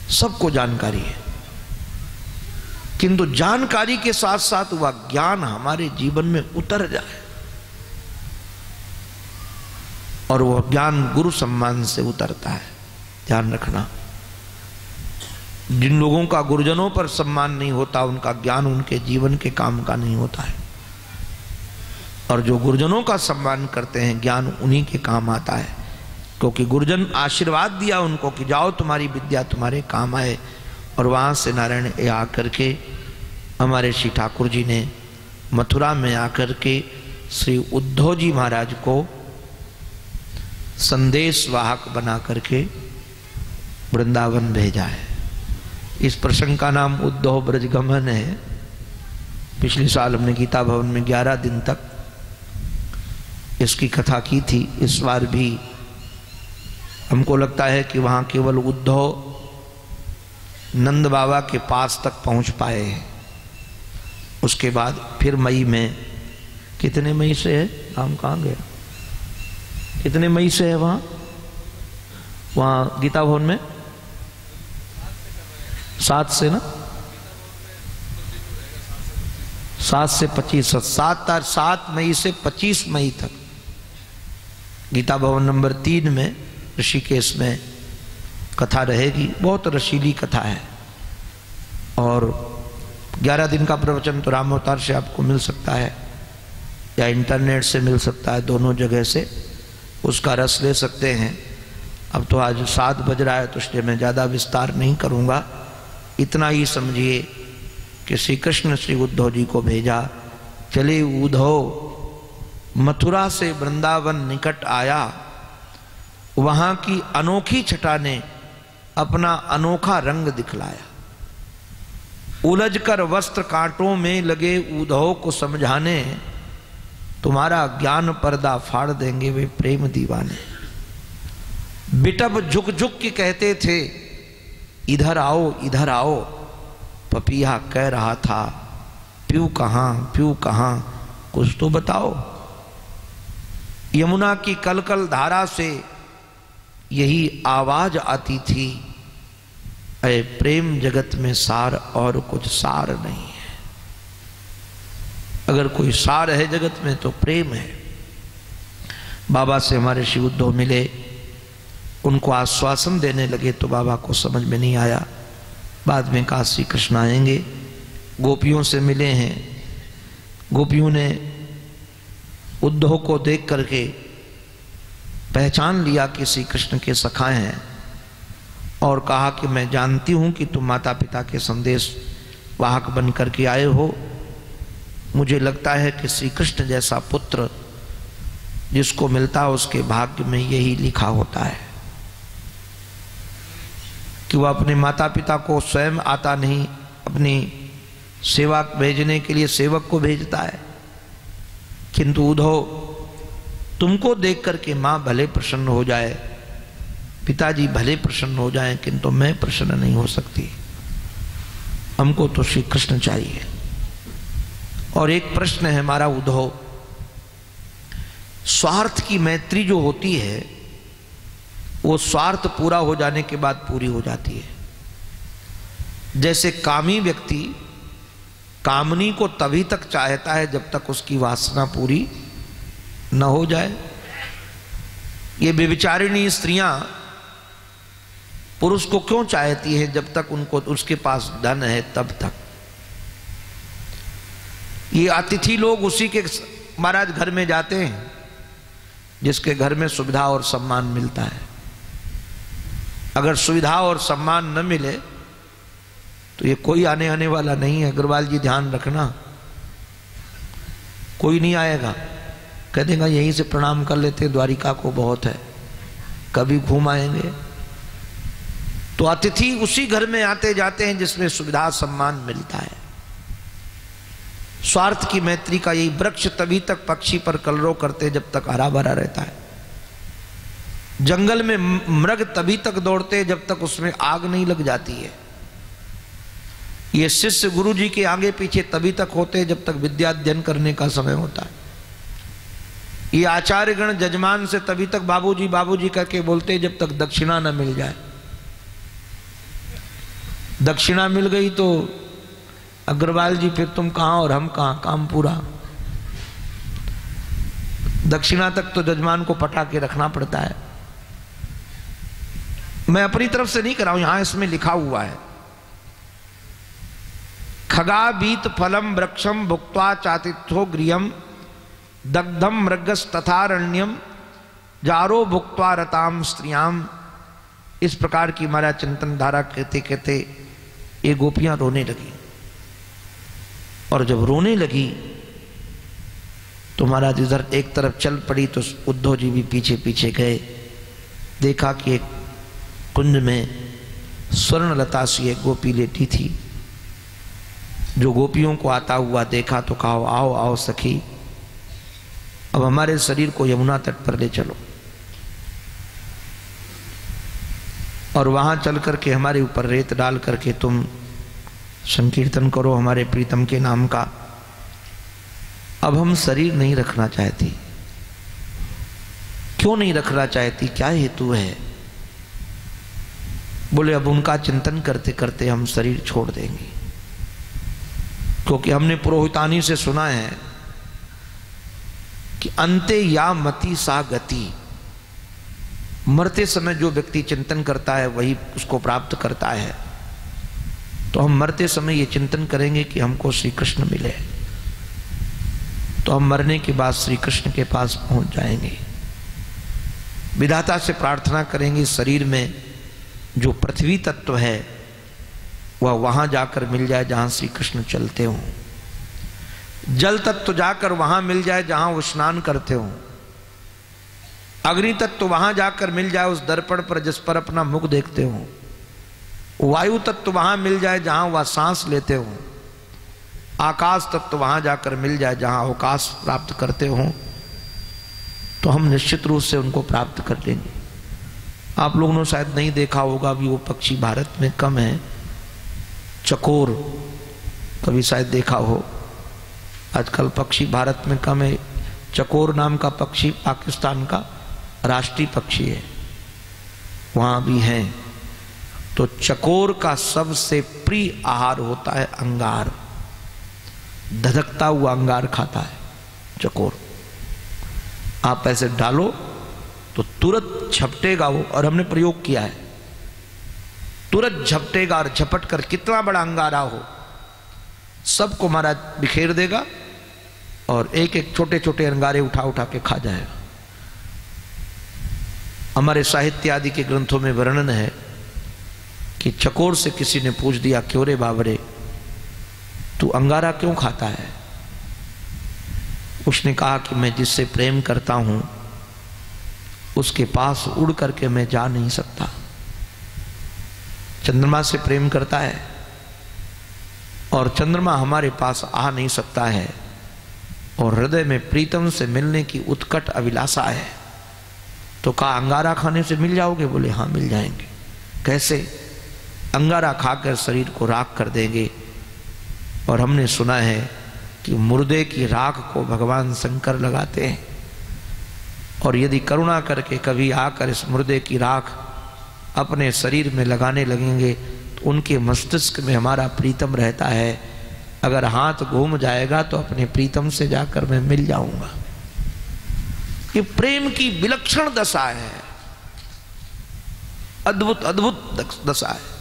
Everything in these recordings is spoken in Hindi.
सबको जानकारी है, किंतु जानकारी के साथ साथ वह ज्ञान हमारे जीवन में उतर जाए और वह ज्ञान गुरु सम्मान से उतरता है। ध्यान रखना, जिन लोगों का गुरुजनों पर सम्मान नहीं होता उनका ज्ञान उनके जीवन के काम का नहीं होता है, और जो गुरुजनों का सम्मान करते हैं ज्ञान उन्हीं के काम आता है, क्योंकि गुरुजन आशीर्वाद दिया उनको कि जाओ तुम्हारी विद्या तुम्हारे काम आए। और वहाँ से नारायण आकर के हमारे श्री ठाकुर जी ने मथुरा में आकर के श्री उद्धव जी महाराज को संदेश वाहक बना करके वृंदावन भेजा है। इस प्रसंग का नाम उद्धव ब्रजगमन है। पिछले साल हमने गीता भवन में 11 दिन तक इसकी कथा की थी। इस बार भी हमको लगता है कि वहाँ केवल उद्धव नंद बाबा के पास तक पहुँच पाए हैं। उसके बाद फिर मई में, कितने मई से है, नाम कहाँ गया, कितने मई से है वहाँ गीता भवन में? 7 से ना, 7 से 25, 7 मई से 25 मई तक गीता भवन नंबर 3 में ऋषिकेश में कथा रहेगी। बहुत रसीली कथा है और 11 दिन का प्रवचन तो राम अवतार से आपको मिल सकता है या इंटरनेट से मिल सकता है, दोनों जगह से उसका रस ले सकते हैं। अब तो आज 7 बज रहा है तो इसलिए मैं ज़्यादा विस्तार नहीं करूँगा। इतना ही समझिए कि श्री कृष्ण श्री उद्धव जी को भेजा, चले उद्धव मथुरा से वृंदावन निकट आया, वहाँ की अनोखी छटा ने अपना अनोखा रंग दिखलाया। उलझकर वस्त्र कांटों में लगे उद्धव को समझाने, तुम्हारा ज्ञान पर्दा फाड़ देंगे वे प्रेम दीवाने। बिटब झुक झुक के कहते थे इधर आओ इधर आओ, पपिया कह रहा था प्यू कहाँ कुछ तो बताओ। यमुना की कलकल धारा से यही आवाज आती थी, अरे प्रेम जगत में सार और कुछ सार नहीं है। अगर कोई सार है जगत में तो प्रेम है। बाबा से हमारे श्री उद्धव मिले, उनको आश्वासन देने लगे तो बाबा को समझ में नहीं आया। बाद में कहा श्री कृष्ण आएंगे। गोपियों से मिले हैं, गोपियों ने उद्धव को देख करके पहचान लिया कि श्री कृष्ण के सखा हैं और कहा कि मैं जानती हूं कि तुम माता पिता के संदेश वाहक बन करके आए हो। मुझे लगता है कि श्री कृष्ण जैसा पुत्र जिसको मिलता है उसके भाग्य में यही लिखा होता है कि वह अपने माता पिता को स्वयं आता नहीं, अपनी सेवा भेजने के लिए सेवक को भेजता है। किंतु उद्धव तुमको देख करके माँ भले प्रसन्न हो जाए, पिताजी भले प्रसन्न हो जाएं, किंतु मैं प्रसन्न नहीं हो सकती। हमको तो श्री कृष्ण चाहिए। और एक प्रश्न है हमारा उद्धव, स्वार्थ की मैत्री जो होती है वो स्वार्थ पूरा हो जाने के बाद पूरी हो जाती है। जैसे कामी व्यक्ति कामनी को तभी तक चाहता है जब तक उसकी वासना पूरी न हो जाए। ये व्यभिचारिणी स्त्रियां पुरुष को क्यों चाहती है? जब तक उनको उसके पास धन है तब तक। ये अतिथि लोग उसी के महाराज घर में जाते हैं जिसके घर में सुविधा और सम्मान मिलता है। अगर सुविधा और सम्मान न मिले तो ये कोई आने वाला नहीं है। अग्रवाल जी ध्यान रखना, कोई नहीं आएगा। कह देगा यहीं से प्रणाम कर लेते, द्वारिका को बहुत है, कभी घूम आएंगे। तो अतिथि उसी घर में आते जाते हैं जिसमें सुविधा सम्मान मिलता है। स्वार्थ की मैत्री का यही वृक्ष तभी तक पक्षी पर कलरव करते जब तक हरा भरा रहता है। जंगल में मृग तभी तक दौड़ते जब तक उसमें आग नहीं लग जाती है। ये शिष्य गुरु जी के आगे पीछे तभी तक होते जब तक विद्या अध्ययन करने का समय होता है। ये आचार्यगण जजमान से तभी तक बाबूजी बाबूजी करके बोलते जब तक दक्षिणा न मिल जाए। दक्षिणा मिल गई तो अग्रवाल जी फिर तुम कहाँ और हम कहाँ, काम पूरा। दक्षिणा तक तो जजमान को पटा के रखना पड़ता है। मैं अपनी तरफ से नहीं कर रहा हूं, यहां इसमें लिखा हुआ है, खगाबीत फलम वृक्षम भुक्त्वा चातिथ्यो गृहम दग्धम मृगस तथारण्यम जारो भुक्त्वा रताम स्त्रियाम। इस प्रकार की हमारा चिंतन धारा कहते कहते ये गोपियां रोने लगी, और जब रोने लगी तो महाराज इधर एक तरफ चल पड़ी तो उद्धव जी भी पीछे पीछे गए। देखा कि एक कुंज में स्वर्णलता सी एक गोपी लेटी थी। जो गोपियों को आता हुआ देखा तो कहा, आओ आओ सखी, अब हमारे शरीर को यमुना तट पर ले चलो और वहां चल करके हमारे ऊपर रेत डाल करके तुम संकीर्तन करो हमारे प्रीतम के नाम का। अब हम शरीर नहीं रखना चाहती। क्यों नहीं रखना चाहती, क्या हेतु है? बोले अब उनका चिंतन करते करते हम शरीर छोड़ देंगे, क्योंकि हमने पुरोहितानी से सुना है कि अंते या मति सा गति, मरते समय जो व्यक्ति चिंतन करता है वही उसको प्राप्त करता है। तो हम मरते समय ये चिंतन करेंगे कि हमको श्री कृष्ण मिले, तो हम मरने के बाद श्री कृष्ण के पास पहुंच जाएंगे। विधाता से प्रार्थना करेंगे शरीर में जो पृथ्वी तत्व है वह वहां जाकर मिल जाए जहां श्री कृष्ण चलते हों, जल तत्व जाकर वहां मिल जाए जहां वो स्नान करते हों, अग्नि तत्व वहां जाकर मिल जाए उस दर्पण पर जिस पर अपना मुख देखते हों, वायु तत्व वहां मिल जाए जहां वह सांस लेते हों, आकाश तत्व वहां जाकर मिल जाए जहां अवकाश प्राप्त करते हों, तो हम निश्चित रूप से उनको प्राप्त कर लेंगे। आप लोगों ने शायद नहीं देखा होगा, भी वो पक्षी भारत में कम है, चकोर, कभी शायद देखा हो। आजकल पक्षी भारत में कम है। चकोर नाम का पक्षी पाकिस्तान का राष्ट्रीय पक्षी है, वहां भी है। तो चकोर का सबसे प्रिय आहार होता है अंगार, धधकता हुआ अंगार खाता है चकोर। आप ऐसे डालो तो तुरंत झपटेगा वो, और हमने प्रयोग किया है, तुरंत झपटेगा और झपट कर कितना बड़ा अंगारा हो सबको महाराज बिखेर देगा और एक एक छोटे छोटे अंगारे उठा उठा के खा जाएगा। हमारे साहित्य आदि के ग्रंथों में वर्णन है कि चकोर से किसी ने पूछ दिया, क्यों रे बाबरे तू अंगारा क्यों खाता है? उसने कहा कि मैं जिससे प्रेम करता हूं उसके पास उड़ करके मैं जा नहीं सकता। चंद्रमा से प्रेम करता है और चंद्रमा हमारे पास आ नहीं सकता है, और हृदय में प्रीतम से मिलने की उत्कट अभिलाषा है। तो कहा अंगारा खाने से मिल जाओगे? बोले हाँ मिल जाएंगे। कैसे? अंगारा खाकर शरीर को राख कर देंगे। और हमने सुना है कि मुर्दे की राख को भगवान शंकर लगाते हैं, और यदि करुणा करके कभी आकर इस मुर्दे की राख अपने शरीर में लगाने लगेंगे तो उनके मस्तिष्क में हमारा प्रीतम रहता है। अगर हाथ घूम जाएगा तो अपने प्रीतम से जाकर मैं मिल जाऊंगा। ये प्रेम की विलक्षण दशा है, अद्भुत अद्भुत दशा है।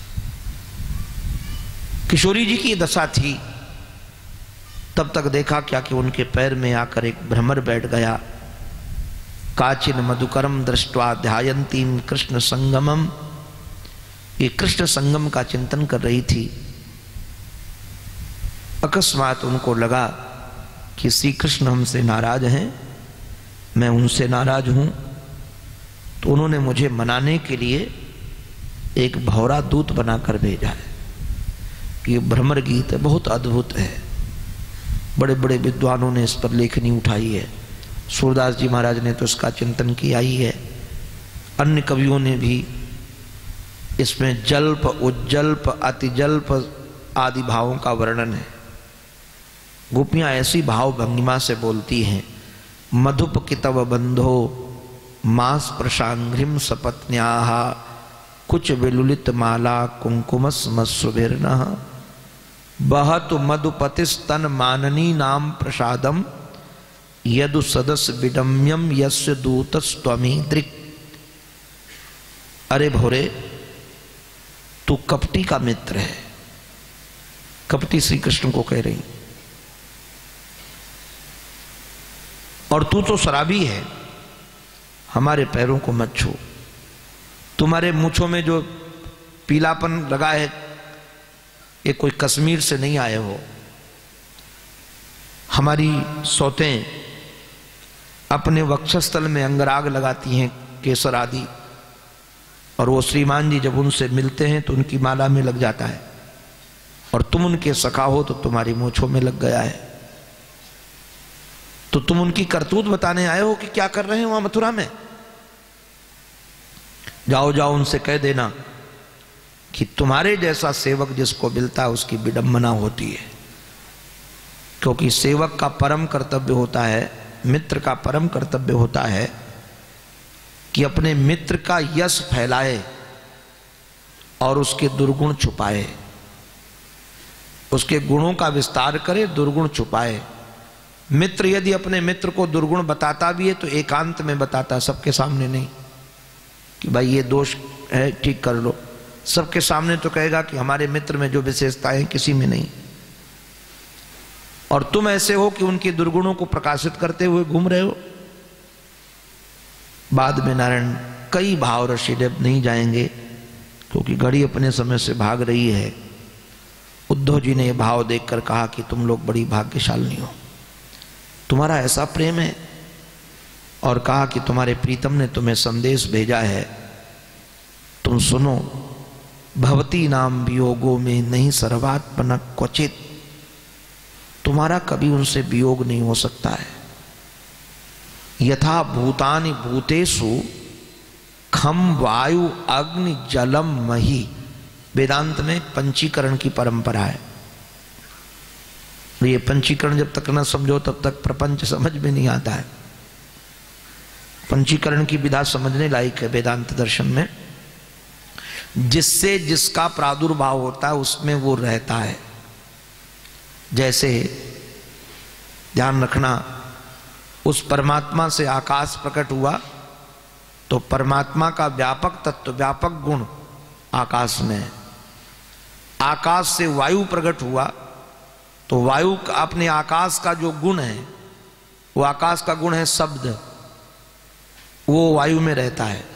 किशोरी जी की दशा थी, तब तक देखा क्या कि उनके पैर में आकर एक भ्रमर बैठ गया। काचिन मधुकरम दृष्ट्वा ध्यायंतीम कृष्ण संगमम, ये कृष्ण संगम का चिंतन कर रही थी। अकस्मात उनको लगा कि श्री कृष्ण हमसे नाराज हैं, मैं उनसे नाराज हूं, तो उन्होंने मुझे मनाने के लिए एक भौरा दूत बनाकर भेजा है। ये भ्रमर गीत है, बहुत अद्भुत है। बड़े बड़े विद्वानों ने इस पर लेखनी उठाई है। सूरदास जी महाराज ने तो इसका चिंतन किया ही है, अन्य कवियों ने भी इसमें जल्प, उज्जल्प, अतिजल्प आदि भावों का वर्णन है। गोपियां ऐसी भाव भंगिमा से बोलती हैं, मधुप कितव बंधो मास प्रशांघ्रिम सपत्न्याः कुछ विलुलित माला कुंकुमस्मसुभिर्नः बहतु मधुपतिस्तन माननी नाम प्रसादम यदु सदस्य विडम्यम यस्य दूतस्त्वमी दृक्। अरे भोरे, तू कपटी का मित्र है। कपटी श्री कृष्ण को कह रही, और तू तो शराबी है, हमारे पैरों को मत छू। तुम्हारे मूंछों में जो पीलापन लगा है ये कोई कश्मीर से नहीं आए हो। हमारी सौतें अपने वक्षस्थल में अंगराग लगाती हैं केसर आदि, और वो श्रीमान जी जब उनसे मिलते हैं तो उनकी माला में लग जाता है, और तुम उनके सखा हो तो तुम्हारी मूंछों में लग गया है। तो तुम उनकी करतूत बताने आए हो कि क्या कर रहे हैं वहां मथुरा में। जाओ जाओ उनसे कह देना कि तुम्हारे जैसा सेवक जिसको मिलता है उसकी विडंबना होती है, क्योंकि सेवक का परम कर्तव्य होता है, मित्र का परम कर्तव्य होता है कि अपने मित्र का यश फैलाए और उसके दुर्गुण छुपाए, उसके गुणों का विस्तार करे, दुर्गुण छुपाए। मित्र यदि अपने मित्र को दुर्गुण बताता भी है तो एकांत में बताता, सबके सामने नहीं कि भाई ये दोष है ठीक कर लो। सबके सामने तो कहेगा कि हमारे मित्र में जो विशेषताएं किसी में नहीं। और तुम ऐसे हो कि उनके दुर्गुणों को प्रकाशित करते हुए घूम रहे हो। बाद में नारायण कई भाव रशी नहीं जाएंगे क्योंकि घड़ी अपने समय से भाग रही है। उद्धव जी ने यह भाव देखकर कहा कि तुम लोग बड़ी भाग्यशाली हो, तुम्हारा ऐसा प्रेम है, और कहा कि तुम्हारे प्रीतम ने तुम्हें संदेश भेजा है, तुम सुनो। भवती नाम वियोगो में नहीं सर्वात्मन क्वचित, तुम्हारा कभी उनसे वियोग नहीं हो सकता है। यथा भूतानि भूतेषु खम वायु अग्नि जलम मही। वेदांत में पंचीकरण की परंपरा है। ये पंचीकरण जब तक न समझो तब तक प्रपंच समझ में नहीं आता है। पंचीकरण की विधा समझने लायक है वेदांत दर्शन में। जिससे जिसका प्रादुर्भाव होता है उसमें वो रहता है। जैसे ध्यान रखना, उस परमात्मा से आकाश प्रकट हुआ तो परमात्मा का व्यापक तत्व, व्यापक गुण आकाश में है। आकाश से वायु प्रकट हुआ तो वायु अपने आकाश का जो गुण है, वो आकाश का गुण है शब्द, वो वायु में रहता है।